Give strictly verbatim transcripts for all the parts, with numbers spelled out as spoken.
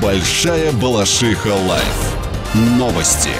Большая Балашиха Лайф. Новости.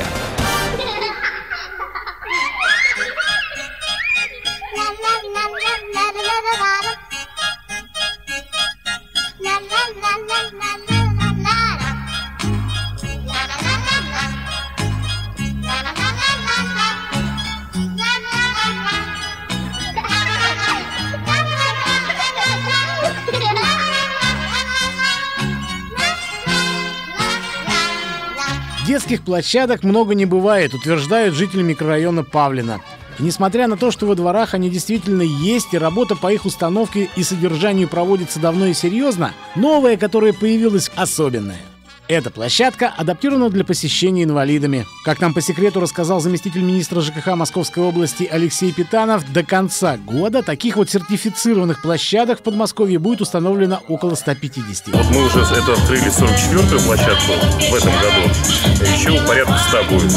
Детских площадок много не бывает, утверждают жители микрорайона Павлино. И несмотря на то, что во дворах они действительно есть, и работа по их установке и содержанию проводится давно и серьезно, новая, которая появилась, особенная. Эта площадка адаптирована для посещения инвалидами. Как нам по секрету рассказал заместитель министра ЖКХ Московской области Алексей Питанов, до конца года таких вот сертифицированных площадок в Подмосковье будет установлено около ста пятидесяти. Вот мы уже это открыли сорок четвёртую площадку в этом году. Еще порядка ста будет.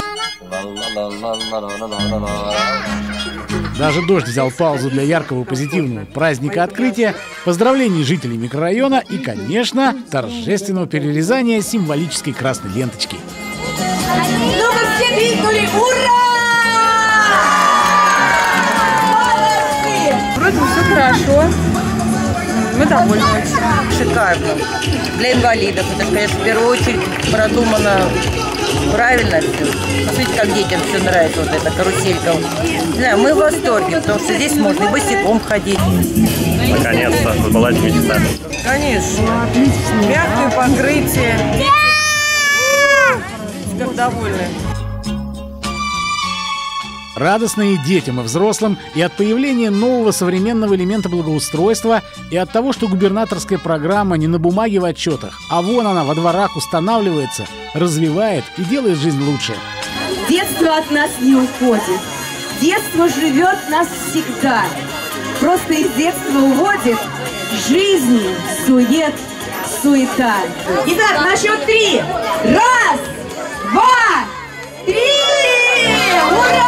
Даже дождь взял паузу для яркого позитивного праздника открытия, поздравлений жителей микрорайона и, конечно, торжественного перерезания символической красной ленточки. Ну вы все крикнули «Ура!» Вроде все хорошо. Мы довольны. Шикарно. Для инвалидов. Это, конечно, в первую очередь продумано правильно все. Посмотрите, как детям все нравится, вот эта каруселька. Не знаю, мы в восторге, потому что здесь можно и босиком ходить. Наконец-то сбылась мечта. Конечно. Мягкое покрытие. Как довольны. Радостно и детям, и взрослым, и от появления нового современного элемента благоустройства, и от того, что губернаторская программа не на бумаге в отчетах, а вон она во дворах устанавливается, развивает и делает жизнь лучше. Детство от нас не уходит. Детство живет нас всегда. Просто из детства уводит жизни, сует, суета. Итак, на счет три. Раз, два, три! Ура!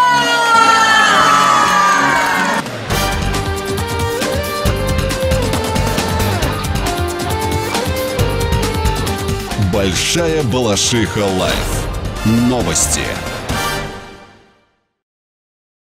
Большая Балашиха Лайф. Новости.